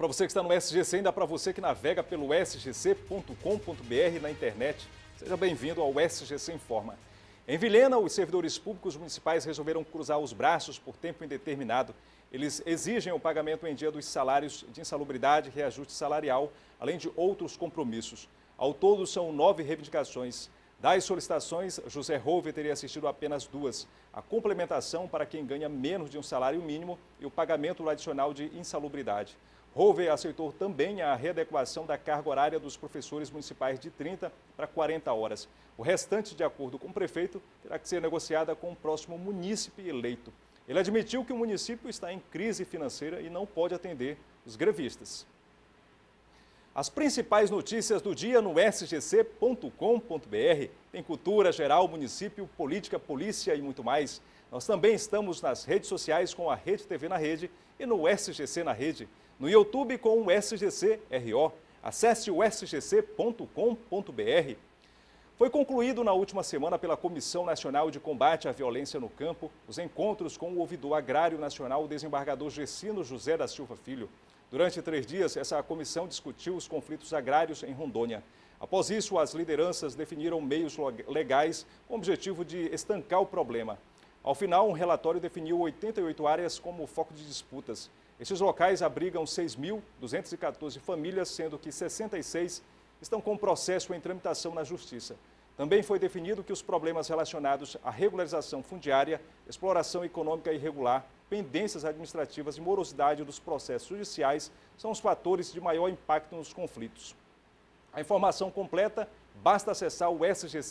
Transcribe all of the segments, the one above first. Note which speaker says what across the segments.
Speaker 1: para você que está no SGC, ainda para você que navega pelo sgc.com.br na internet. Seja bem-vindo ao SGC Informa. Em Vilhena, os servidores públicos municipais resolveram cruzar os braços por tempo indeterminado. Eles exigem o pagamento em dia dos salários de insalubridade e reajuste salarial, além de outros compromissos. Ao todo, são 9 reivindicações. Das solicitações, José Rouve teria assistido apenas 2. A complementação para quem ganha menos de um salário mínimo e o pagamento adicional de insalubridade. Rouve aceitou também a readequação da carga horária dos professores municipais de 30 para 40 horas. O restante, de acordo com o prefeito, terá que ser negociada com o próximo munícipe eleito. Ele admitiu que o município está em crise financeira e não pode atender os grevistas. As principais notícias do dia no sgc.com.br. Tem cultura, geral, município, política, polícia e muito mais. Nós também estamos nas redes sociais com a Rede TV na Rede e no SGC na Rede. No YouTube com o SGC RO. Acesse o sgc.com.br. Foi concluído na última semana pela Comissão Nacional de Combate à Violência no Campo os encontros com o ouvidor agrário nacional, o desembargador Gessino José da Silva Filho. Durante 3 dias, essa comissão discutiu os conflitos agrários em Rondônia. Após isso, as lideranças definiram meios legais com o objetivo de estancar o problema. Ao final, um relatório definiu 88 áreas como foco de disputas. Esses locais abrigam 6.214 famílias, sendo que 66 estão com processo em tramitação na Justiça. Também foi definido que os problemas relacionados à regularização fundiária, exploração econômica irregular, pendências administrativas e morosidade dos processos judiciais são os fatores de maior impacto nos conflitos. A informação completa basta acessar o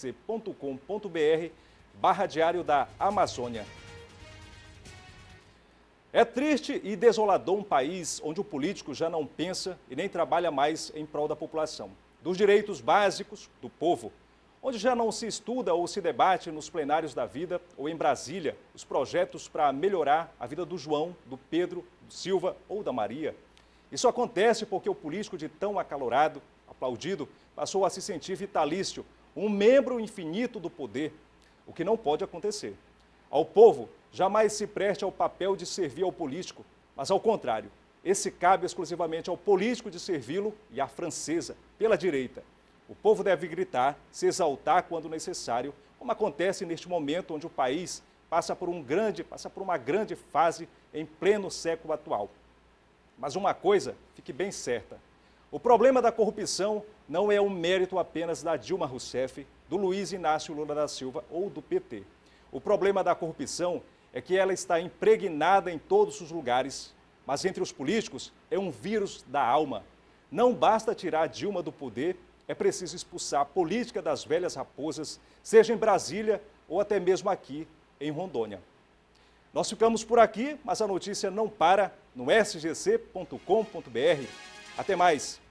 Speaker 1: sgc.com.br/Diário da Amazônia. É triste e desolador um país onde o político já não pensa e nem trabalha mais em prol da população, dos direitos básicos do povo, onde já não se estuda ou se debate nos plenários da vida ou em Brasília os projetos para melhorar a vida do João, do Pedro, do Silva ou da Maria. Isso acontece porque o político de tão acalorado, aplaudido, passou a se sentir vitalício, um membro infinito do poder, o que não pode acontecer. Ao povo, jamais se preste ao papel de servir ao político, mas ao contrário, esse cabe exclusivamente ao político de servi-lo e à francesa, pela direita. O povo deve gritar, se exaltar quando necessário, como acontece neste momento onde o país passa por uma grande fase em pleno século atual. Mas uma coisa fique bem certa, o problema da corrupção não é um mérito apenas da Dilma Rousseff, do Luiz Inácio Lula da Silva ou do PT. O problema da corrupção é que ela está impregnada em todos os lugares, mas entre os políticos é um vírus da alma. Não basta tirar Dilma do poder, é preciso expulsar a política das velhas raposas, seja em Brasília ou até mesmo aqui em Rondônia. Nós ficamos por aqui, mas a notícia não para no sgc.com.br. Até mais!